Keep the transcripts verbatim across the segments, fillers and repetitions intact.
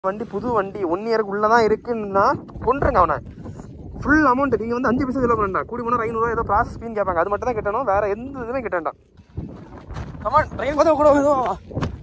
வண்டி புது வண்டி ஒன் இயருக்கு உள்ளதான் இருக்குன்னா கொண்டுருங்க அவனை. ஃபுல் அமௌண்ட் நீங்கள் வந்து அஞ்சு பைசா செலவு பண்ணா கூடி போனால் ஐநூறுரூவா ஏதோ ப்ராசஸ் ஃபீன்னு கேட்பாங்க. அது மட்டும் தான் கட்டணும், வேற எந்த இதுவுமே கட்ட வேண்டாம். கமான் ட்ரெயின் கூட கூட எதுவும்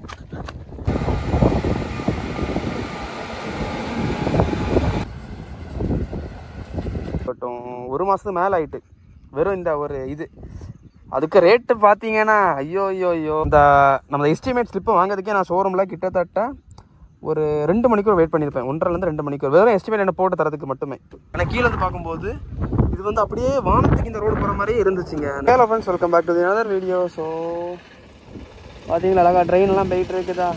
ஒரு மாதத்துக்கு மேலே ஆயிட்டு வெறும் இந்த ஒரு இது. அதுக்கு ரேட்டு பார்த்தீங்கன்னா ஐயோ ஐயோ ஐயோ இந்த நம்ம எஸ்டிமேட் ஸ்லிப்பை வாங்கிறதுக்கே நான் ஷோரூமில் கிட்டத்தட்ட ஒரு ரெண்டு மணிக்கூர் வெயிட் பண்ணியிருப்பேன். ஒன்றரைலேருந்து ரெண்டு மணிக்கூர் வெறும் எஸ்டிமேட் என்ன போட்டு தரதுக்கு மட்டுமே. ஆனால் கீழே வந்து பார்க்கும்போது இது வந்து அப்படியே வானத்துக்கு இந்த ரோடு போகிற மாதிரியே இருந்துச்சுங்க. Hello friends, welcome back to the another video. So பார்த்தீங்களா அழகா ட்ரெயின்லாம் போயிட்டு இருக்குதா,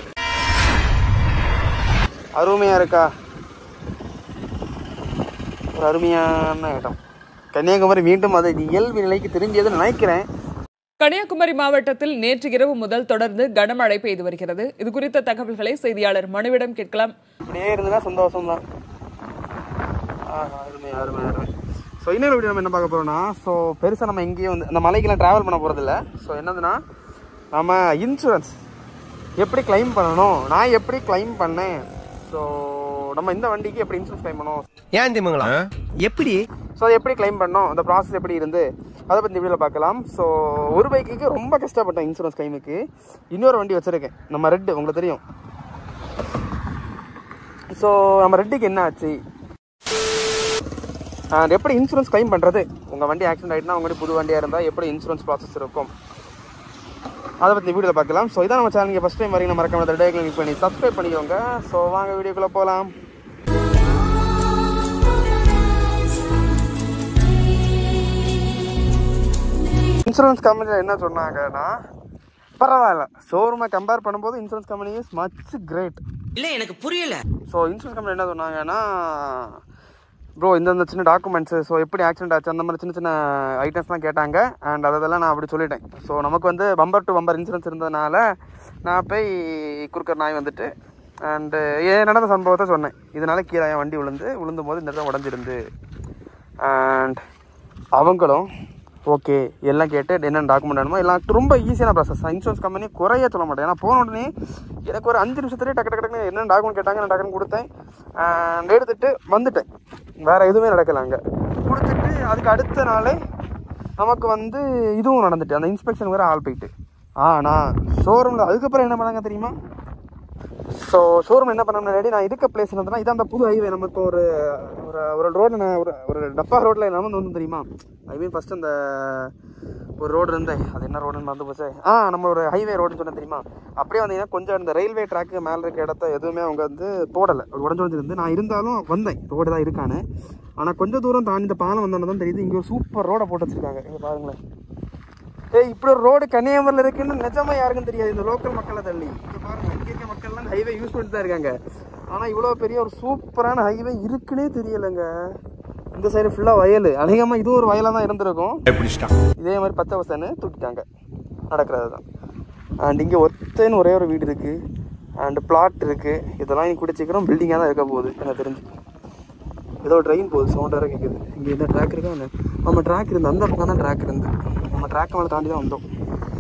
அருமையாக இருக்கா. ஒரு அருமையான இடம் கன்னியாகுமரி. மீண்டும் அது இயல்பு நிலைக்கு திரும்பியதுன்னு நினைக்கிறேன். கன்னியாகுமரி மாவட்டத்தில் நேற்று இரவு முதல் தொடர்ந்து கனமழை பெய்து வருகிறது. இது குறித்த தகவல்களை செய்தியாளர் மனுவிடம் கேட்கலாம். இப்படியே இருந்ததுன்னா சந்தோஷம் தான். அருமை அருமை அருமை. ஸோ இன்னொரு வீடியோ நம்ம என்ன பார்க்க போகிறோம்னா, ஸோ பெருசாக நம்ம எங்கேயும் வந்து அந்த மலைக்கெல்லாம் ட்ராவல் பண்ண போகிறதில்ல. ஸோ என்னதுன்னா நம்ம இன்சூரன்ஸ் எப்படி கிளைம் பண்ணணும், நான் எப்படி கிளைம் பண்ணேன், ஸோ நம்ம இந்த வண்டிக்கு எப்படி இன்சூரன்ஸ் கிளைம் பண்ணணும், ஏன் தெரியுங்களா எப்படி, ஸோ அதை எப்படி கிளைம் பண்ணோம், அந்த ப்ராசஸ் எப்படி இருந்து அதை பற்றி வீடியோவில் பார்க்கலாம். ஸோ ஒரு பைக்குக்கு ரொம்ப கஷ்டப்பட்டேன் இன்சூரன்ஸ் கிளைமுக்கு. இன்னொரு வண்டி வச்சுருக்கேன் நம்ம ரெட்டு, உங்களுக்கு தெரியும். ஸோ நம்ம ரெட்டுக்கு என்ன ஆச்சு, எப்படி இன்சூரன்ஸ் கிளைம் பண்ணுறது, உங்கள் வண்டி ஆக்சிடென்ட் ஆகிட்டுனா உங்கள் வண்டி புது வண்டியாக இருந்தால் எப்படி இன்சூரன்ஸ் ப்ராசஸ் இருக்கும், அதை பற்றி வீடியோவில் பார்க்கலாம். ஸோ இதான் நம்ம சேனலுக்கு ஃபஸ்ட் டைம் வரீங்க மறக்காம ரெட்டை கிளிக் பண்ணி சப்ஸ்கிரைப் பண்ணிக்கோங்க. ஸோ வாங்க வீடியோக்குள்ளே போகலாம். இன்சூரன்ஸ் கம்பெனியில் என்ன சொன்னாங்கன்னா, பரவாயில்ல ஷோரூமை கம்பேர் பண்ணும்போது insurance company is much great. இல்லை எனக்கு புரியல. ஸோ இன்சூரன்ஸ் கம்பெனி என்ன சொன்னாங்கன்னா, ப்ரோ இந்த சின்ன டாக்குமெண்ட்ஸு, ஸோ எப்படி ஆக்சிடென்ட் ஆச்சு அந்த மாதிரி சின்ன சின்ன ஐட்டம்ஸ்லாம் கேட்டாங்க. அண்ட் அதெல்லாம் நான் அப்படி சொல்லிட்டேன். ஸோ நமக்கு வந்து பம்பர் டு பம்பர் இன்சூரன்ஸ் இருந்ததுனால நான் போய் குறுக்கர் நாய் வந்துட்டு அண்டு ஏன் நடந்த சம்பவத்தை சொன்னேன். இதனால கீழே என் வண்டி விழுந்து விழுந்தும் போது இந்த இடத்துல உடஞ்சிருந்து. அண்ட் அவங்களும் ஓகே எல்லாம் கேட்டு என்னென்ன டாக்குமெண்ட் வேணுமோ எல்லாம் ரொம்ப ஈஸியான ப்ராசஸ். இன்சூரன்ஸ் கம்பெனி குறைய சொல்ல மாட்டேன். ஏன்னா போன உடனே எனக்கு ஒரு அஞ்சு நிமிஷத்துலேயே டக்கு டக்கு டக்குன்னு என்னென்ன டாக்குமெண்ட் கேட்டாங்க நான் டக்குன்னு கொடுத்தேன். எடுத்துகிட்டு வந்துட்டேன். வேறு எதுவுமே நடக்கலை. அங்கே கொடுத்துட்டு அதுக்கு அடுத்த நாளே நமக்கு வந்து இதுவும் நடந்துட்டு அந்த இன்ஸ்பெக்ஷன் வேறு ஆள் போயிட்டு. ஆனால் ஷோரூமில் அதுக்கப்புறம் என்ன பண்ணாங்க தெரியுமா, ஸோ ஷோரூம் என்ன பண்ண முன்னாடி நான் இருக்க பிளேஸ் இருந்ததுன்னா இதான் அந்த புது ஹைவே. நமக்கு ஒரு ஒரு ஒரு ரோடு ஒரு ஒரு டப்பா ரோட்டில் நம்ம வந்து தெரியுமா, ஐ மீன் ஃபஸ்ட்டு அந்த ஒரு ரோடு இருந்தேன், அது என்ன ரோடுன்னு மறந்து போச்சு. ஆ நம்ம ஒரு ஹைவே ரோடுன்னு சொன்னேன் தெரியுமா. அப்படியே வந்தீங்கன்னா கொஞ்சம் இந்த ரயில்வே ட்ராக்கு மேலே இருக்க இடத்த எதுவுமே அவங்க வந்து போடலை, உடஞ்சு உடஞ்சிருந்து. நான் இருந்தாலும் வந்தேன் ரோடு தான் இருக்கான்னு. ஆனால் கொஞ்சம் தூரம் தாண்டி இந்த பாலம் வந்தோன்னு தான் தெரியுது இங்கே ஒரு சூப்பர் ரோடை போட்டு வச்சுருக்காங்க. இங்கே பாருங்களேன், ஏய் இப்படி ஒரு ரோடு கன்னியாகுமரியில் இருக்குன்னு நிஜமா யாருக்கும் தெரியாது, இந்த லோக்கல் மக்களை தள்ளி. இங்கே பாருங்கள், இங்கே இருக்க மக்கள்லாம் ஹைவே யூஸ் பண்ணிட்டு தான் இருக்காங்க. ஆனால் இவ்வளோ பெரிய ஒரு சூப்பரான ஹைவே இருக்குன்னே தெரியலைங்க. இந்த சைடு ஃபுல்லாக வயல், அதிகமாக இதுவும் ஒரு வயலாக தான் இருந்திருக்கும். இதே மாதிரி பச்சை பசன்னு தூக்கிட்டாங்க, நடக்கிறது தான். அண்ட் இங்கே ஒத்தேன்னு ஒரே ஒரு வீடு இருக்குது, அண்டு பிளாட் இருக்குது. இதெல்லாம் இங்கே கூட சீக்கிரம் பில்டிங்காக தான் இருக்க போகுது எனக்கு தெரிஞ்சு. ஏதோ ட்ரெயின் போகுது, சவுண்ட் வேறு கேட்குது. இங்கே இந்த ட்ராக் இருக்கா, அந்த நம்ம ட்ராக் இருந்து அந்த பக்கம் தான் ட்ராக் இருந்து நம்ம ட்ராக் மேலே தாண்டி தான் வந்தோம்.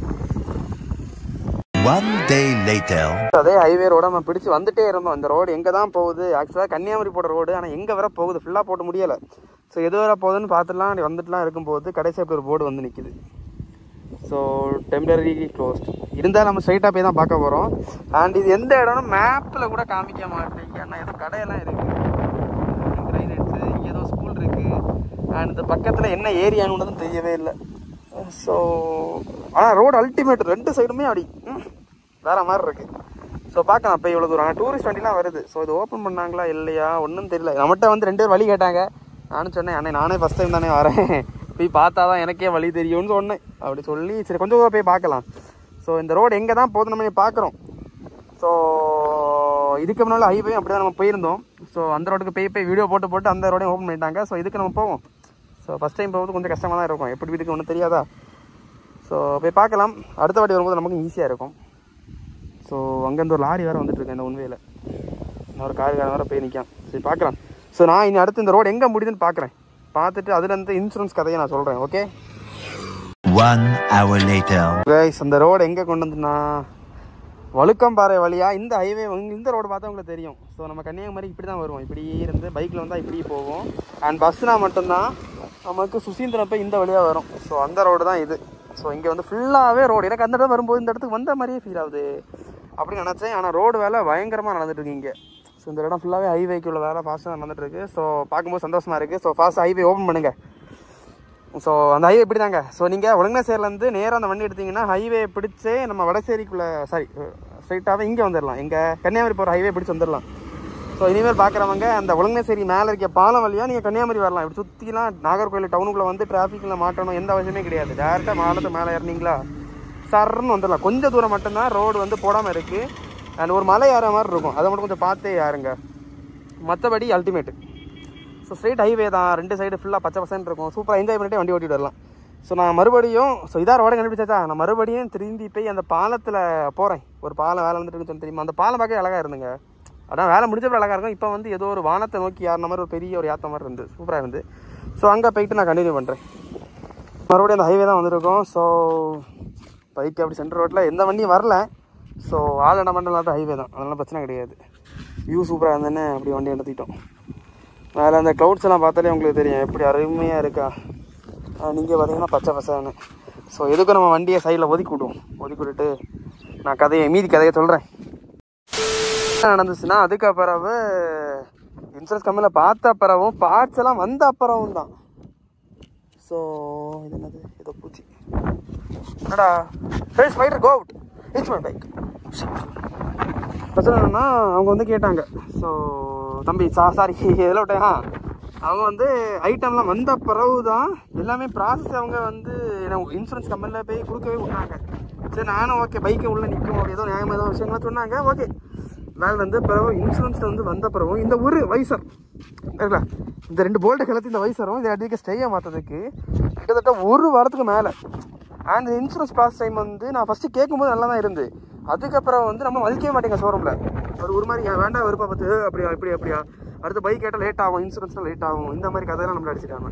One day later. அதே ஹைவே ரோட நம்ம பிடிச்சி வந்துட்டே இருந்தோம். இந்த ரோடு எங்கே தான் போகுது, ஆக்சுவலாக கன்னியாகுமரி போகிற ரோடு, ஆனால் எங்கே வர போகுது ஃபுல்லாக போட்டு முடியலை. ஸோ எது வர போகுதுன்னு பார்த்துலாம் அப்படி வந்துட்டுலாம் இருக்கும்போது கடைசி அப்படி ஒரு போர்டு வந்து நிற்கிது. ஸோ டெம்பரரி க்ளோஸ்ட் இருந்தால் நம்ம ஸ்ட்ரைட்டாக போய் தான் பார்க்க போகிறோம். அண்ட் இது எந்த இடம்னு மேப்பில் கூட காமிக்க மாட்டேங்க. ஏன்னா ஏதோ கடையெல்லாம் இருக்குது, ட்ரைனேஜ், இங்கே ஏதோ ஸ்கூல் இருக்குது. அண்ட் இந்த பக்கத்தில் என்ன ஏரியான்னு தெரியவே இல்லை. ஸோ ஆனால் ரோடு அல்டிமேட், ரெண்டு சைடுமே அப்படி வேறு மாதிரி இருக்குது. ஸோ பார்க்கலாம் அப்போ இவ்வளோ தூரம். ஆனால் டூரிஸ்ட் வண்டிலாம் வருது. ஸோ இது ஓப்பன் பண்ணாங்களா இல்லையா ஒன்றும் தெரியல. நம்மகிட்ட வந்து ரெண்டு பேர் வழி கேட்டாங்க. நானும் சொன்னேன், அண்ணே நானே ஃபஸ்ட் டைம் தானே வரேன், போய் பார்த்தா தான் எனக்கே வழி தெரியும்னு சொன்னேன். அப்படி சொல்லி சரி கொஞ்சம் தூரம் போய் பார்க்கலாம். ஸோ இந்த ரோடு எங்கே தான் போகுது நம்ம பார்க்குறோம். ஸோ இதுக்கு முன்னால் ஹைவே அப்படி தான் நம்ம போயிருந்தோம். ஸோ அந்த ரோட்டுக்கு போய் போய் வீடியோ போட்டு போட்டு அந்த ரோடையும் ஓப்பன் பண்ணிட்டாங்க. ஸோ இதுக்கு நம்ம போவோம். ஸோ ஃபஸ்ட் டைம் போகும்போது கொஞ்சம் கஷ்டமாக தான் இருக்கும், எப்படி இதுக்கு ஒன்றும் தெரியாதா. ஸோ போய் பார்க்கலாம். அடுத்த வாட்டி வரும்போது நமக்கு ஈஸியாக இருக்கும். ஸோ அங்கேருந்து ஒரு லாரி வேறு வந்துட்டுருக்கேன் இந்த உண்மையில். நான் ஒரு காருக்காரன் வேறு போய் நிற்கான். சரி பார்க்கலாம். ஸோ நான் இனி அடுத்து இந்த ரோடு எங்கே முடியுதுன்னு பார்க்குறேன். பார்த்துட்டு அதுலேருந்து இன்சூரன்ஸ் கதையை நான் சொல்கிறேன். Okay. One hour later. Guys அந்த ரோடு எங்கே கொண்டு வந்துனா வழுக்கம்பாறை வழியாக இந்த ஹைவே இந்த ரோடு பார்த்தா உங்களுக்கு தெரியும். ஸோ நம்ம கன்னியாகுமரி இப்படி தான் வருவோம், இப்படி இருந்து பைக்கில் வந்தால் இப்படி போவோம். அண்ட் பஸ்னால் மட்டும்தான் நமக்கு சுசீந்திரம் போய் இந்த வழியாக வரும். ஸோ அந்த ரோடு தான் இது. ஸோ இங்கே வந்து ஃபுல்லாகவே ரோடு. எனக்கு அந்த இடம் வரும்போது இந்த இடத்துக்கு வந்த மாதிரியே ஃபீல் ஆகுது அப்படின்னு நினச்சேன். ஆனால் ரோடு வேலை பயங்கரமாக நடந்துட்டுருக்கு இங்கே. ஸோ இந்த இடம் ஃபுல்லாகவே ஹைவேக்கு உள்ள வேலை ஃபாஸ்ட்டாக நடந்துட்டுருக்கு. ஸோ பார்க்கும்போது சந்தோஷமாக இருக்குது. ஸோ ஃபாஸ்ட் ஹைவே ஓப்பன் பண்ணுங்கள். ஸோ அந்த ஹைவே இப்படி தாங்க. ஸோ நீங்கள் ஒழுங்கநேசேரிலேருந்து நேராக அந்த வண்டி எடுத்திங்கன்னா ஹைவே பிடிச்சே நம்ம வடசேரிக்குள்ளே சாரி ஸ்ட்ரைட்டாகவே இங்கே வந்துடலாம். எங்கள் கன்னியாகுமரி போகிற ஹைவே பிடிச்சி வந்துடலாம். ஸோ இனிமேல் பார்க்குறவங்க அந்த ஒழுங்கநேசேரி மேலே இருக்க பாலம் வழியாக நீங்கள் கன்னியாகுமரி வரலாம். இப்படி சுற்றிலாம் நாகர்கோவில் டவுனுக்குள்ளே வந்து டிராஃபிக்கில் மாட்டணும் எந்த அவசியமே கிடையாது. டேரெக்டாக மாலத்தை மேலே ஏறினீங்களா சர்ன்னு வந்துடலாம். கொஞ்சம் தூரம் மட்டும்தான் ரோடு வந்து போடாமல் இருக்குது. அண்ட் ஒரு மலை ஏற மாதிரி இருக்கும், அதை மட்டும் கொஞ்சம் பார்த்தே யாருங்க. மற்றபடி அல்டிமேட்டு. ஸோ ஸ்ட்ரெயிட் ஹைவே தான், ரெண்டு சைடு ஃபுல்லாக பச்சை பசன்னு இருக்கும். சூப்பராக என்ஜாய் பண்ணிட்டு வண்டி ஓட்டிட்டு வரலாம். ஸோ நான் மறுபடியும் ஸோ இதாக ரோட கண்டுபிடிச்சாச்சா, நான் மறுபடியும் திரும்பி போய் அந்த பாலத்தில் போகிறேன். ஒரு பாலம் வேலை வந்துட்டு சொல்லி தெரியுமா, அந்த பாலம் பார்க்க அழகாக இருந்துங்க. அதான் வேலை முடிஞ்சப்போ அழகாக இருக்கும். இப்போ வந்து ஏதோ ஒரு வானத்தை நோக்கி யாருன மாதிரி ஒரு பெரிய ஒரு யாத்த மாதிரி இருந்து சூப்பராக இருந்து. ஸோ அங்கே போயிட்டு நான் கண்டினியூ பண்ணுறேன். மறுபடியும் அந்த ஹைவே தான் வந்திருக்கோம். ஸோ பைக் அப்படி சென்டர் ரோட்டில் எந்த வண்டியும் வரல. ஸோ ஆலண்ட மண்டலம் ஹைவே தான், அதெல்லாம் பிரச்சனை கிடையாது. வியூ சூப்பராக இருந்தேன்னு அப்படி வண்டி எடுத்துக்கிட்டோம். மேலே அந்த க்ளவுட்ஸ் எல்லாம் பார்த்தாலே உங்களுக்கு தெரியும் எப்படி அருமையாக இருக்கா. நீங்கள் பார்த்தீங்கன்னா பச்சை பசன்னு. ஸோ எதுக்கும் நம்ம வண்டியை சைடில் ஒதுக்கி விடுவோம். ஒதுக்கி விட்டுட்டு நான் கதையை மீதி கதையை சொல்கிறேன். என்ன நடந்துச்சுன்னா அதுக்கு பிறகு இன்சூரன்ஸ் கம்பெனியில் பார்த்த பிறவும் பார்ட்ஸ் எல்லாம் வந்த அப்புறமும் தான். ஸோ இது என்னது, ஏதோ பூச்சி என்னடா hey spider go out it's my bike. பிரச்சனை என்னன்னா அவங்க வந்து கேட்டாங்க. ஸோ தம்பி சா சாரி எதில் விட்டேன். அவங்க வந்து ஐட்டம்லாம் வந்த பிறகு தான் எல்லாமே ப்ராசஸ் அவங்க வந்து இன்சூரன்ஸ் கம்பெனியில் போய் கொடுக்கவே விட்டாங்க. சரி நானும் ஓகே பைக்கை உள்ளே நிற்கும் அப்படி ஏதோ நியாயமாக ஏதோ விஷயங்கள்லாம் சொன்னாங்க. ஓகே வேலை வந்து பிறகு இன்சூரன்ஸில் வந்து வந்த பிறகு இந்த ஒரு வைசர் இருக்குல்ல, இந்த ரெண்டு போல்ட்டை கலத்தி இந்த வைசரும் இதை அடிக்க ஸ்டேயை மாற்றதுக்கு கிட்டத்தட்ட ஒரு வாரத்துக்கு மேலே. அண்ட் இன்சூரன்ஸ் ப்ராசஸ் டைம் வந்து நான் ஃபஸ்ட்டு கேட்கும்போது நல்லா தான் இருந்து, அதுக்கப்புறம் வந்து நம்ம மதிக்கவே மாட்டேங்க ஷோரூமில். ஒரு ஒரு மாதிரி வேண்டாம் விருப்பா பார்த்து அப்படியா இப்படி அப்படியா அடுத்து பைக் கேட்டால் லேட் ஆகும், இன்சூரன்ஸ்லாம் லேட் ஆகும், இந்த மாதிரி கதையெல்லாம் நம்மளை அடிச்சிட்டாங்க.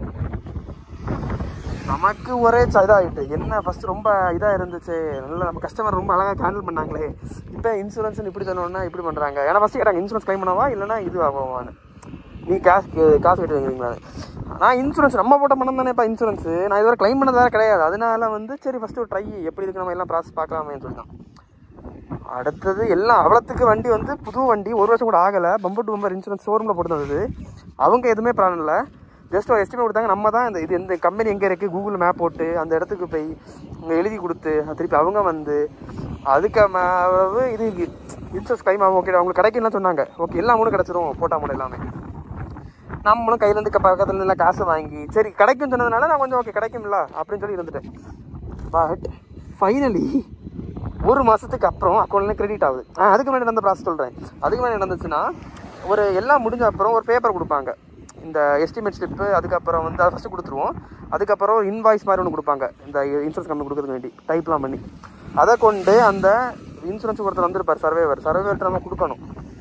நமக்கு ஒரே இதாகிட்டு என்ன ஃபஸ்ட்டு ரொம்ப இதாக இருந்துச்சு. நல்லா நம்ம கஸ்டமர் ரொம்ப அழகாக ஹேண்டில் பண்ணாங்களே. இப்போ இன்சூரன்ஸ்னு இப்படி சொன்னோன்னா இப்படி பண்ணுறாங்க. ஏன்னா ஃபஸ்ட்டு கேட்டாங்க இன்சூரன்ஸ் கிளைம் பண்ணவா இல்லைனா இது ஆகுவான்னு, நீ காசு காசு கட்டி வைக்கிறீங்களா. நான் இன்சூரன்ஸ் நம்ம போட்ட பணம் தானேப்பா இன்சூரன்ஸு, நான் இதுவரை கிளைம் பண்ணதாக கிடையாது. அதனால வந்து சரி ஃபஸ்ட்டு ஒரு ட்ரை எப்படி இருக்கு நம்ம எல்லாம் ப்ராசஸ் பார்க்கலாமேன்னு சொல்லி தான். அடுத்தது எல்லாம் அவ்வளோத்துக்கு வண்டி வந்து புது வண்டி, ஒரு வருஷம் கூட ஆகலை. பம்பர் டு பம்பர் இன்சூரன்ஸ் ஷோரூமில் போட்டு வந்தது. அவங்க எதுவுமே ப்ராப்ளம் இல்லை, ஜஸ்ட் ஒரு எஸ்டிமேட் கொடுத்தாங்க. நம்ம தான் இந்த இது இந்த கம்பெனி எங்கே இருக்குது கூகுள் மேப் போட்டு அந்த இடத்துக்கு போய் இங்கே எழுதி கொடுத்து திருப்பி அவங்க வந்து அதுக்கு இது இன்சூரன்ஸ் கிளைம் ஆகும். ஓகே அவங்களுக்கு கிடைக்குன்னு சொன்னாங்க. ஓகே எல்லா மூணும் கிடச்சிரும் போட்டா மூணு எல்லாமே. நம்மளும் கையிலேருந்து பக்கத்துல எல்லாம் காசு வாங்கி சரி கிடைக்குன்னு சொன்னதுனால நான் கொஞ்சம் ஓகே கிடைக்கும்ல அப்படின்னு சொல்லி இருந்துட்டேன். பட் ஃபைனலி ஒரு மாதத்துக்கு அப்புறம் அக்கௌண்ட்லேயே கிரெடிட் ஆகுது. ஆ அதுக்கு முன்னாடி நடந்த ப்ராசஸ் சொல்கிறேன். அதுக்கு முன்னாடி நடந்துச்சுன்னா ஒரு எல்லாம் முடிஞ்ச அப்புறம் ஒரு பேப்பர் கொடுப்பாங்க, இந்த எஸ்டிமேட் ஸ்லிப்பு. அதுக்கப்புறம் வந்து அதை ஃபஸ்ட்டு கொடுத்துருவோம். அதுக்கப்புறம் ஒரு இன்வாய்ஸ் மாதிரி ஒன்று கொடுப்பாங்க, இந்த இன்சூரன்ஸ் கம்பெனி கொடுக்குறதுக்கு வேண்டி டைப்லாம் பண்ணி. அதை கொண்டு அந்த இன்சூரன்ஸ் ஒருத்தர் வந்துருப்பார், சர்வேவர் சர்வேவர்கிட்ட நம்ம கொடுக்கணும்.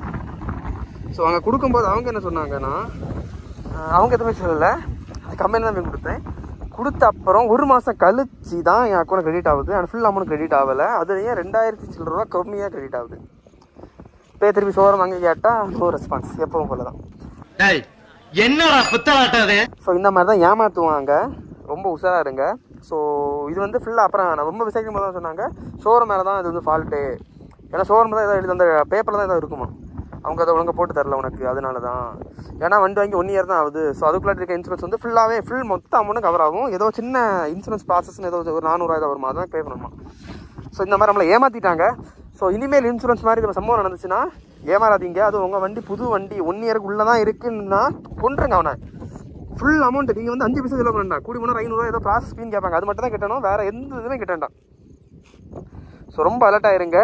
ஸோ அங்கே கொடுக்கும்போது அவங்க என்ன சொன்னாங்கன்னா, அவங்க எதுவுமே சொல்லலை, அந்த கம்பெனி தான் போய் கொடுத்தேன். கொடுத்த அப்புறம் ஒரு மாதம் கழிச்சு தான் என் அக்கௌண்ட் கிரெடிட் ஆகுது. ஆனால் ஃபுல் அமௌண்ட் கிரெடிட் ஆகலை. அதுலேயே ரெண்டாயிரத்தி சில்லற ரூபா கம்மியாக கிரெடிட் ஆகுது. இப்போ திருப்பி ஷோரூம் அங்கே கேட்டால் நோ ரெஸ்பான்ஸ், எப்பவும் போல தான். என்னடா புத்தலாட்டாது. ஸோ இந்த மாதிரி தான் ஏமாற்றுவாங்க, ரொம்ப உஷாராக இருங்க. ஸோ இது வந்து ஃபுல்லாக அப்புறம் நான் ரொம்ப விசாரிக்கும் போது தான் சொன்னாங்க ஷோரூம் மேலே தான் இது வந்து ஃபால்ட்டு. ஏன்னா ஷோரூம் தான் ஏதோ எழுதி அந்த பேப்பரில் தான் ஏதோ இருக்குமா, அவங்க அதை ஒழுங்காக போட்டு தரல உனக்கு, அதனால தான். ஏன்னா வண்டி வாங்கி ஒன் இயர் தான் ஆகுது. ஸோ அதுக்குள்ளே இருக்க இன்சூரன்ஸ் வந்து ஃபுல்லாகவே ஃபுல் மொத்த அமௌண்ட்டும் கவர் ஆகும். ஏதோ சின்ன இன்சூரன்ஸ் ப்ராசஸ்ன்னு ஏதோ ஒரு நானூறுரூவா வருமா, அதான் பே பண்ணணுமா. ஸோ இந்த மாதிரி நம்மளை ஏமாற்றிட்டாங்க. ஸோ இனிமேல் இன்சூரன்ஸ் மாதிரி இந்த சம்பவம் நடந்துச்சுன்னா ஏமாறாதீங்க. அது உங்கள் வண்டி புது வண்டி ஒன் இயருக்கு உள்ளே தான் இருக்குன்னா கொண்டுருங்க அவனை. ஃபுல் அமௌண்ட் நீங்கள் வந்து அஞ்சு பைசா செலவு பண்ணா கூடி போனால் ஐநூறுரூவா ஏதோ ப்ராசஸ் ஃபீன்னு கேட்பாங்க, அது மட்டும் தான் கட்டணும், வேறு எந்த இதுவுமே கட்டண்டாம். ஸோ ரொம்ப அலர்ட் ஆயிருங்க.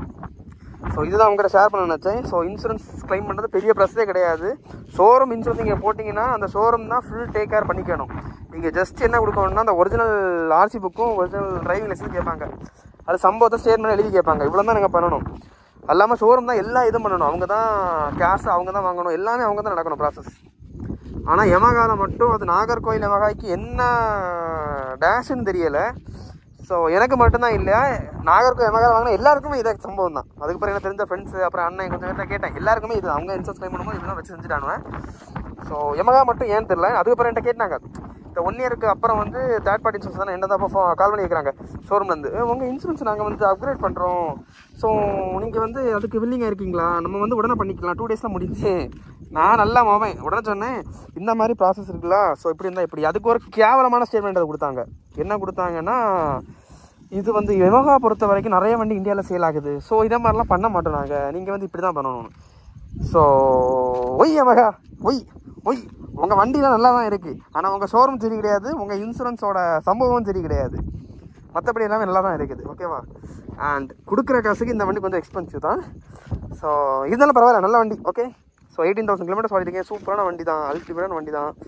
ஸோ இதுதான் உங்கள்கிட்ட ஷேர் பண்ண நினச்சேன். ஸோ இன்சூரன்ஸ் கிளைம் பண்ணுறது பெரிய ப்ளஸ்ஸே கிடையாது. ஷோரூம் இன்சூரன்ஸ் நீங்கள் போட்டிங்கன்னா அந்த ஷோரூம் தான் ஃபுல் டேக் கேர் பண்ணிக்கணும். நீங்கள் ஜஸ்ட் என்ன கொடுக்கணும்னா அந்த ஒரிஜினல் ஆர்சி புக்கும் ஒரிஜினல் டிரைவிங் லைசன்ஸ் கேட்பாங்க, அது சம்பவத்தை ஸ்டேட்மெண்ட் எழுதி கேட்பாங்க. இவ்வளோ தான் நீங்கள் பண்ணணும். அல்லாமல் ஷோரூம் தான் எல்லா இதுவும் பண்ணணும், அவங்க தான் கேஷ் அவங்க தான் வாங்கணும், எல்லாமே அவங்க தான் நடக்கணும் ப்ராசஸ். ஆனால் யமகாவில் மட்டும் அது நாகர்கோவில் யமகாய்க்கு என்ன டேஷுன்னு தெரியலை. ஸோ எனக்கு மட்டும்தான் இல்லையா, நாகர்கோவில் எமகா வாங்கினா எல்லாருக்குமே இதே சம்பவம் தான். அதுக்கு பிறகு எனக்கு தெரிஞ்ச ஃப்ரெண்ட்ஸு அப்புறம் அண்ணன் கொஞ்சம் பேர்ட்ட கேட்டேன், எல்லாருக்குமே இது அவங்க இன்சூரன்ஸ் கிளைம் பண்ணும்போது இதெல்லாம் வச்சு செஞ்சுட்டானுவேன். ஸோ எமகா மட்டும் ஏன்னு தெரியல. அதுக்கப்புறம் என்கிட்ட கேட்டாங்க, இந்த ஒன் இயருக்கு அப்புறம் வந்து தேர்ட் பார்ட்டி இன்சூரன்ஸ் தானே என்ன தான் அப்போ கால் பண்ணி கேட்குறாங்க ஷோரூம்லேருந்து, உங்கள் இன்சூரன்ஸ் நாங்கள் வந்து அப்கிரேட் பண்ணுறோம், ஸோ நீங்கள் வந்து அதுக்கு வில்லிங்காக இருக்கீங்களா, நம்ம வந்து உடனே பண்ணிக்கலாம், டூ டேஸில் முடிஞ்சு. நான் நல்லா மாவேன் உடனே சொன்னேன், இந்த மாதிரி ப்ராசஸ் இருக்குல்ல, ஸோ இப்படி இருந்தால் இப்படி. அதுக்கு ஒரு கேவலமான ஸ்டேட்மெண்ட் அதை கொடுத்தாங்க. என்ன கொடுத்தாங்கன்னா, இது வந்து எமகா பொறுத்த வரைக்கும் நிறைய வண்டி இந்தியாவில் சேல் ஆகுது, ஸோ இதை மாதிரிலாம் பண்ண மாட்டோம் நாங்கள், நீங்கள் வந்து இப்படி தான் பண்ணணும். So why Yamaha why why உங்கள் வண்டிலாம் நல்லா தான் இருக்குது, ஆனால் உங்கள் ஷோரூம் சரி கிடையாது, உங்கள் இன்சூரன்ஸோட சம்பவம் சரி கிடையாது, மற்றபடி எல்லாமே நல்லா தான் இருக்குது. ஓகேவா? அண்ட் கொடுக்குற காசுக்கு இந்த வண்டி கொஞ்சம் எக்ஸ்பென்சிவ் தான். ஸோ இருந்தாலும் பரவாயில்ல, நல்ல வண்டி. Okay, so eighteen thousand kilometres ஓடிருக்கேன், சூப்பரான வண்டி தான், அல்டிமேட்டான வண்டி தான்.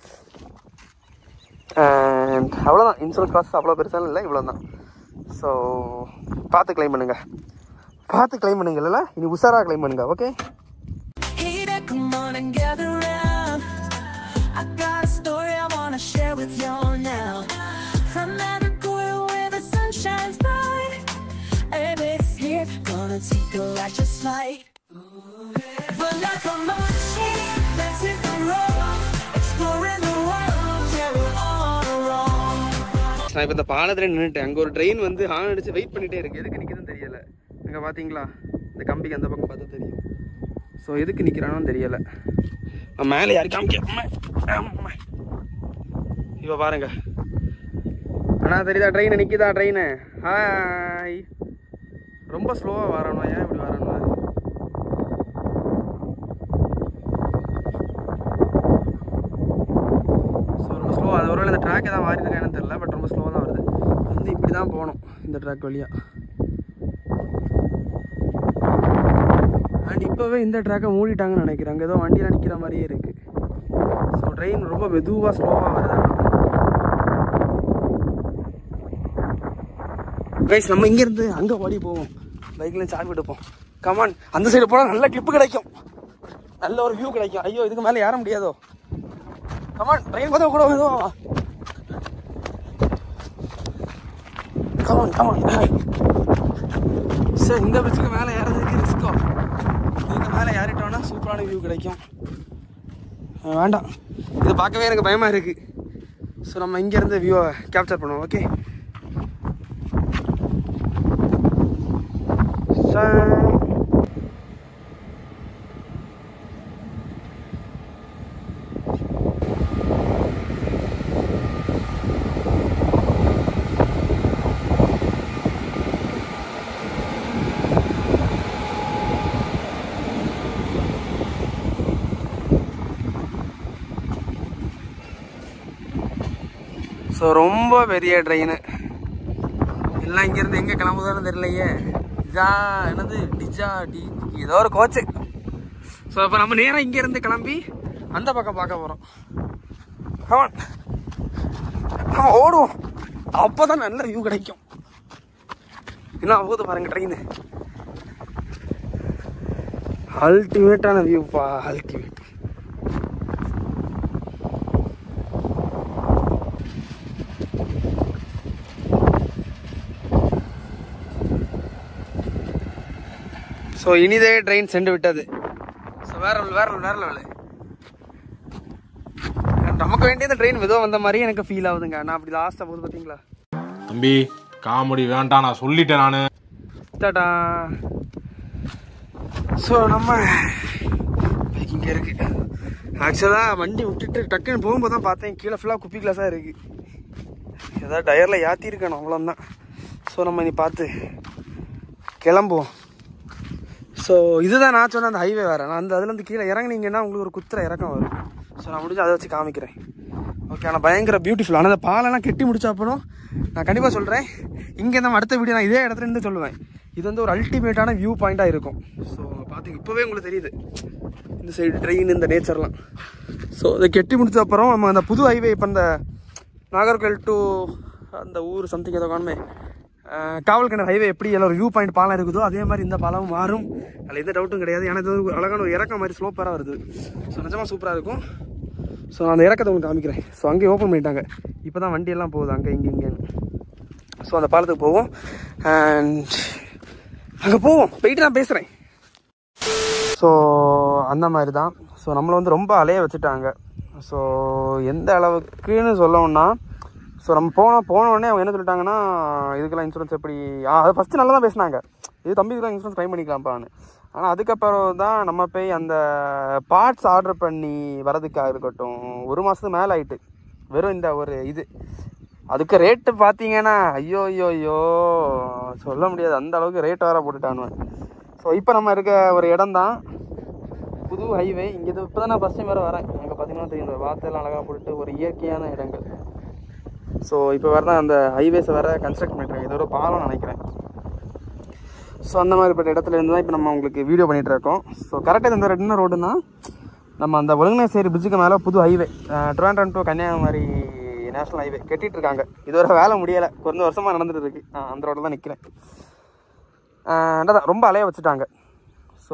அண்ட் அவ்வளோதான், இன்சூரன்ஸ் ப்ராசஸ் அவ்வளோ பெருசாலும் இல்லை, இவ்வளோ தான். ஸோ பார்த்து கிளைம் பண்ணுங்க, பார்த்து கிளைம் பண்ணுங்க, இல்லை இனி உஷாராக கிளைம் பண்ணுங்க. ஓகே, நான் இப்போ இந்த பாலத்தில் நின்றுட்டேன். அங்கே ஒரு ட்ரெயின் வந்து ஹார்ன் அடிச்சு வெயிட் பண்ணிகிட்டே இருக்குது. எதுக்கு நிற்குதுன்னு தெரியலை. அங்கே பார்த்தீங்களா, இந்த கம்பிக்கு அந்த பக்கம் பார்த்தா தெரியும். ஸோ எதுக்கு நிற்கிறானு தெரியலை. நான் மேலே யாரும் காமிக்க இப்போ பாருங்க. ஆனால் தெரியுதா ட்ரெயின் நிற்கிதா ட்ரெயின்? ஹாய், ரொம்ப ஸ்லோவாக வரணும். ஏன் இப்படி வரணும்? ஸோ ரொம்ப ஸ்லோவாக, அது ஒருவேளை இந்த ட்ராக் எதாவது மாறி இருக்கான்னு தெரியல, பட் ரொம்ப ஸ்லோவாக தான் வருது. வந்து இப்படி தான் போகணும் இந்த ட்ராக் வழியாக. அண்ட் இப்போவே இந்த ட்ராக்கை மூடிட்டாங்கன்னு நினைக்கிறேன். அங்கே ஏதோ வண்டியில் நிற்கிற மாதிரியே இருக்குது. ஸோ ட்ரெயின் ரொம்ப மெதுவாக ஸ்லோவாக வருது. கைஸ், நம்ம இங்கேருந்து அங்கே ஓடி போவோம், பைக்கில் சார்ஜ் எடுப்போம். கமான், அந்த சைடு போனால் நல்ல கிளிப்பு கிடைக்கும், நல்ல ஒரு வியூ கிடைக்கும். ஐயோ, இதுக்கு மேலே ஏற முடியாதோ. கமான், ட்ரெயின் பார்த்தா கூட மெதுவா. Come on come on. சார், இந்த பிரிட்ஜுக்கு மேலே ஏறதுக்கு ரிஸ்கோ. இதுக்கு மேலே ஏறிட்டோன்னா சூப்பரான வியூ கிடைக்கும். வேண்டாம், இது பார்க்கவே எனக்கு பயமாக இருக்குது. ஸோ நம்ம இங்கேருந்து வியூவை கேப்சர் பண்ணுவோம். ஓகே, ஸோ ரொம்ப பெரிய ட்ரெயின் எல்லாம் இங்கேருந்து எங்கே கிளம்புதான்னு தெரியலையே. இதா என்னது டிஜா டி ஏதோ ஒரு கோச்சு. ஸோ இப்போ நம்ம நேராக இங்கேருந்து கிளம்பி அந்த பக்கம் பார்க்க போகிறோம். ஆமாம், நம்ம ஓடுவோம், அப்போ தான் நல்ல வியூ கிடைக்கும். என்ன போகுது பாருங்க ட்ரெயின், அல்டிமேட்டான வியூப்பா, அல்டிமேட். ஸோ இனிதே ட்ரெயின் சென்று விட்டது. ஸோ வேற வேற வேற லெவலு. நமக்கு வேண்டிய இந்த ட்ரெயின் மெதுவாக வந்த மாதிரி எனக்கு ஃபீல் ஆகுதுங்க. நான் அப்படி லாஸ்ட்டாக போகுது பார்த்தீங்களா. தம்பி, காமெடி வேண்டாம், நான் சொல்லிட்டேன் நான். டாடா. ஸோ நம்ம இங்கே இருக்கு. ஆக்சுவலாக வண்டி விட்டுட்டு டக்குன்னு போகும்போது தான் பார்த்தேன், கீழே ஃபுல்லாக குப்பி கிளாஸாக இருக்குது. ஏதாவது டயரில் ஏற்றி இருக்கணும், அவ்வளோதான். ஸோ நம்ம இனி பார்த்து கிளம்புவோம். ஸோ இதுதான் நான் சொன்ன அந்த ஹைவே வேறு. நான் அந்த அதுலேருந்து கீழே இறங்குனீங்கன்னா உங்களுக்கு ஒரு குத்துற இறக்கம் வரும். ஸோ நான் முடிஞ்சு அதை வச்சு காமிக்கிறேன். ஓகே, ஆனால் பயங்கர பியூட்டிஃபுல். ஆனால் அந்த பாலெல்லாம் கெட்டி முடிச்ச அப்புறம் நான் கண்டிப்பாக சொல்கிறேன், இங்கே நம்ம அடுத்த வீடியோ நான் இதே இடத்துல இருந்து சொல்லுவேன். இது வந்து ஒரு அல்டிமேட்டான வியூ பாயிண்ட்டாக இருக்கும். ஸோ பார்த்து இப்போவே உங்களுக்கு தெரியுது இந்த சைடு ட்ரெயின், இந்த நேச்சர்லாம். ஸோ அதை கெட்டி முடிச்ச அப்புறம் நம்ம அந்த புது ஹைவே, இப்போ இந்த நாகர்கோவில் டு அந்த ஊர் சம்திங் ஏதோ காணுமே, காவல் கிணறு ஹைவே எப்படி எல்லாம் ஒரு வியூ பாயிண்ட் பாலம் இருக்குதோ அதே மாதிரி இந்த பாலமும் மாறும். அதில் எந்த டவுட்டும் கிடையாது. ஏன்னா இது ஒரு அழகான ஒரு இறக்கம் மாதிரி ஸ்லோப்பராக வருது. ஸோ நிஜமாக சூப்பராக இருக்கும். ஸோ நான் அந்த இறக்கத்தை உங்களுக்கு காமிக்கிறேன். ஸோ அங்கேயே ஓப்பன் பண்ணிட்டாங்க, இப்போ தான் வண்டியெல்லாம் போகுது அங்கே இங்கே இங்கேன்னு. ஸோ அந்த பாலத்துக்கு போவோம் அண்ட் அங்கே போவோம், போயிட்டு நான் பேசுகிறேன். ஸோ அந்த மாதிரி தான். ஸோ நம்மளை வந்து ரொம்ப அலைய வச்சுட்டாங்க. ஸோ எந்த அளவுக்குன்னு சொல்லணும்னா, ஸோ நம்ம போனோம் போன உடனே அவங்க என்ன சொல்லிட்டாங்கன்னா, இதுக்கெல்லாம் இன்சூரன்ஸ் எப்படி, அது ஃபஸ்ட்டு நல்லா தான் பேசினாங்க, இது தம்பி இதுக்கெல்லாம் இன்சூரன்ஸ் க்ளைம் பண்ணிக்கலாம்ப்பான்னு. ஆனால் அதுக்கப்புறம் தான் நம்ம போய் அந்த பார்ட்ஸ் ஆர்டர் பண்ணி வரதுக்காக இருக்கட்டும், ஒரு மாதத்துக்கு மேலே ஆகிட்டு வெறும் இந்த ஒரு இது. அதுக்கு ரேட்டு பார்த்தீங்கன்னா ஐயோ ஐயோ ஐயோ சொல்ல முடியாது, அந்த அளவுக்கு ரேட் வேறு போட்டுட்டானுவேன். ஸோ இப்போ நம்ம இருக்க ஒரு இடம் தான் புது ஹைவே. இங்கே இது இப்போ தான் நான் ஃபஸ்ட் டைம் வேறு வரேன். அங்கே பார்த்தீங்கன்னா தெரியும், இந்த வார்த்தையெல்லாம் அழகாக போட்டு ஒரு இயற்கையான இடங்கள். ஸோ இப்போ வேறு தான் அந்த ஹைவேஸை வேறு கன்ஸ்ட்ரக்ட் பண்ணிட்டுருக்கேன், இது ஒரு பாலம் நினைக்கிறேன். ஸோ அந்த மாதிரிப்பட்ட இடத்துல இருந்து தான் இப்போ நம்ம உங்களுக்கு வீடியோ பண்ணிகிட்டு இருக்கோம். ஸோ கரெக்டாக இந்த ரெண்டு ரோடுனா நம்ம அந்த ஒழுங்கினேசேரி பிரிட்ஜுக்கு மேலே புது highway Trivandrum to Kanyakumari national highway கட்டிகிட்டு இருக்காங்க. இதுவரை வேலை முடியலை, கொஞ்சம் வருஷமாக நடந்துட்டு இருக்கு. அந்த ரோட்டில் தான் நிற்கிறேன். அதான் ரொம்ப அலைய வச்சுட்டாங்க. ஸோ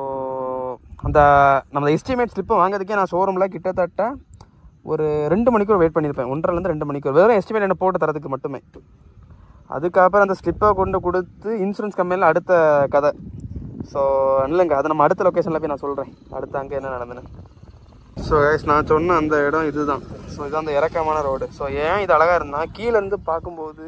அந்த நம்ம எஸ்டிமேட் ஸ்லிப்பை வாங்கிறதுக்கே நான் ஷோரூமில் கிட்டத்தட்ட ஒரு ரெண்டு மணிக்கூர் வெயிட் பண்ணியிருப்பேன், ஒன்றரைலேருந்து ரெண்டு மணிக்கூர் வெறும் எஸ்டிமேட் என்ன போட்டு தரதுக்கு மட்டுமே. அதுக்கப்புறம் அந்த ஸ்லிப்பை கொண்டு கொடுத்து இன்சூரன்ஸ் கம்பெனியில் அடுத்த கதை. ஸோ இல்லைங்க, அது நம்ம அடுத்த லொக்கேஷனில் போய் நான் சொல்கிறேன் அடுத்து அங்கே என்ன நடந்துன்னு. ஸோ கைஸ் நான் சொன்ன அந்த இடம் இதுதான். ஸோ இதுதான் அந்த இறக்கமான ரோடு. ஸோ ஏன் இது அழகாக இருந்தால் கீழேருந்து பார்க்கும்போது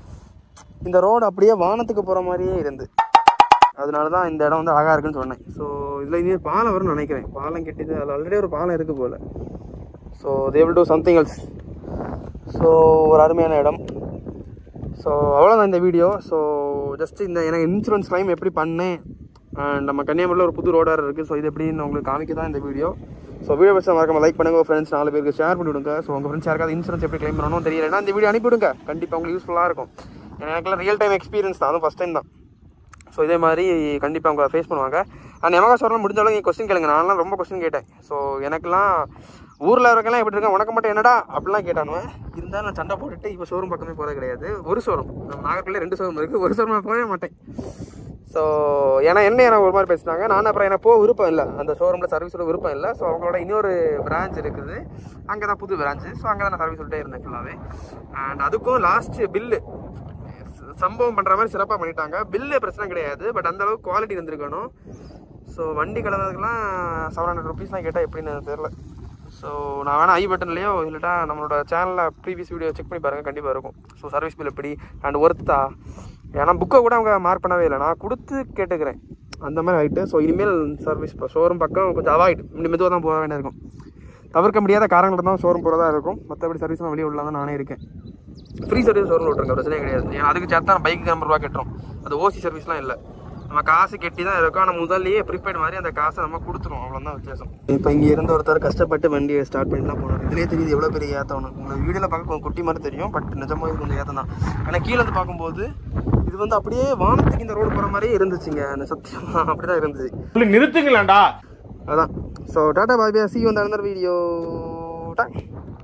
இந்த ரோடு அப்படியே வானத்துக்கு போகிற மாதிரியே இருந்து, அதனால தான் இந்த இடம் வந்து அழகாக இருக்குன்னு சொன்னேன். ஸோ இதில் இனி பாலம் வரும்னு நினைக்கிறேன், பாலம் கெட்டிது, அதில் ஆல்ரெடி ஒரு பாலம் இருக்குது போல். So they will do something else. So ஒரு அருமையான இடம். ஸோ அவ்வளோதான் இந்த வீடியோ. ஸோ ஜஸ்ட் இந்த எனக்கு இன்சூரன்ஸ் கிளைம் எப்படி பண்ணேன் அண்ட் நம்ம கன்னியாகுமரியில் ஒரு புது ரோடாக இருக்குது. ஸோ இது எப்படின்னு உங்களுக்கு காமிக்க தான் இந்த வீடியோ. ஸோ வீடியோ பற்றி மறக்காம லைக் பண்ணுங்கள், உங்கள் ஃப்ரெண்ட்ஸ் நாலு பேருக்கு ஷேர் பண்ணி விடுங்க. ஸோ உங்கள் ஃப்ரெண்ட்ஸ் யாருக்காவது இன்சூரன்ஸ் எப்படி கிளைம் பண்ணணும் தெரியலைன்னா இந்த வீடியோ அனுப்பிவிடுங்க, கண்டிப்பாக உங்களுக்கு யூஸ்ஃபுல்லாக இருக்கும். எனக்குலாம் ரியல் டைம் எக்ஸ்பீரியன்ஸ் தான், அதுவும் ஃபஸ்ட் டைம் தான். ஸோ இதே மாதிரி கண்டிப்பாக அவங்க ஃபேஸ் பண்ணுவாங்க. அண்ட் எமகா ஷோரூம் முடிஞ்ச அளவுக்கு நீங்கள் கொஸ்டின் கேளுங்க, நான்லாம் ரொம்ப கொஸ்டின் கேட்டேன். ஸோ எனக்குலாம் ஊரில் இருக்கெல்லாம் எப்படி இருக்கேன் உனக்கு மட்டும் என்னடா அப்படிலாம் கேட்டானுவேன். இருந்தாலும் நான் சண்டை போட்டுட்டு இப்போ ஷோரூம் பக்கமே போகிறது கிடையாது. ஒரு ஷோரூம் நம்ம நாகர்கோவிலே ரெண்டு ஷோரூம் இருக்குது, ஒரு ஷோரூம் நான் போகவே மாட்டேன். ஸோ ஏன்னா என்ன எனக்கு ஒரு மாதிரி பேசினாங்க, நான் அப்புறம் எனக்கு போக விருப்பம் இல்லை, அந்த ஷோரூமில் சர்வீஸோட விருப்பம் இல்லை. ஸோ அவங்களோட இன்னொரு பிரான்ச் இருக்குது, அங்கே தான் புது பிரான்ச்சு. ஸோ அங்கே தான் நான் சர்வீஸ் விட்டே இருந்தேன் ஃபுல்லாகவே. அண்ட் அதுக்கும் லாஸ்ட்டு பில்லு சம்பவம் பண்ணுற மாதிரி சிறப்பாக பண்ணிட்டாங்க. பில்லு பிரச்சனை கிடையாது, பட் அந்தளவுக்கு குவாலிட்டி இருந்திருக்கணும். ஸோ வண்டி கலந்ததுக்கெலாம் செவன் ஹண்ட்ரட் ருபீஸ்லாம் கேட்டால் எப்படின்னு எனக்கு தெரில. ஸோ நான் வேணால் ஐ பட்டன்லேயோ இல்லைட்டா நம்மளோட சேனலில் ப்ரீவியஸ் வீடியோ செக் பண்ணி பாருங்கள், கண்டிப்பாக இருக்கும். ஸோ சர்வீஸ் பில் எப்படி அண்ட் ஒர்த்தா, ஏன்னா புக்கை கூட அவங்க மார்க் பண்ணவே இல்லை, நான் கொடுத்து கேட்டுக்கிறேன் அந்த மாதிரி ஆகிட்டு. ஸோ இனிமேல் சர்வீஸ் இப்போ ஷோரூம் பக்கம் கொஞ்சம் அவாய்ட், இன்னும் மெதுவாக தான் போக வேண்டியிருக்கும். தவிர்க்க முடியாத காரணங்கள் தான் ஷோரூம் போகிறதா இருக்கும், மற்றபடி சர்வீஸ்லாம் வெளியே உள்ள தான் நானே இருக்கேன். ஃப்ரீ சர்வீஸ் ஷோரூம் விட்ருங்க, பிரச்சனையே கிடையாது. ஏன்னா அதுக்கு சேர்த்தா பைக்கு ஐம்பது ரூபா கட்டுறோம், அது ஓசி சர்வீஸ்லாம் இல்லை, நம்ம காசு கெட்டி தான் இருக்கும். ஆனால் முதல்லையே ப்ரீபெய்ட் மாதிரி அந்த காசை நம்ம கொடுத்துருவோம், அவ்வளோதான் வித்தியாசம். இப்போ இங்கே இருந்த ஒருத்தர் கஷ்டப்பட்டு வண்டியை ஸ்டார்ட் பண்ணி தான் போனார். இதுலேயே தெரியுது எவ்வளோ பெரிய ஏற்றணும். உங்களுக்கு வீடியோவில் பார்க்க கொஞ்சம் குட்டி மாதிரி தெரியும், பட் நிஜமாக இது கொஞ்சம் ஏற்றம் தான். ஆனால் கீழே வந்து பார்க்கும்போது இது வந்து அப்படியே வானத்துக்கு இந்த ரோடு போகிற மாதிரியே இருந்துச்சுங்க, அந்த சத்தியமாக அப்படி தான் இருந்துச்சு. நிறுத்துங்களேன்டா. அதான். So tata bye bye, see you on the another video.